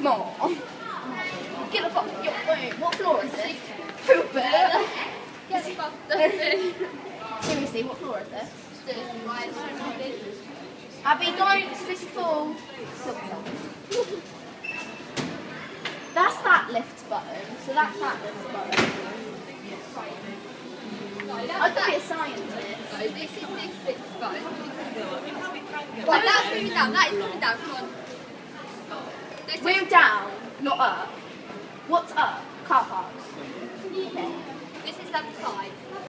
Come on. Get the fuck up your room. What floor is it? Poop it. Get the fuck dusty. Seriously, what floor is this? Abby, don't sit full. That's that lift button. So that's that lift button. I could be a scientist. This lift button. Right, that's moving down. That is moving down. Come on. Move down, not up. What's up? Car parks. This is level 5.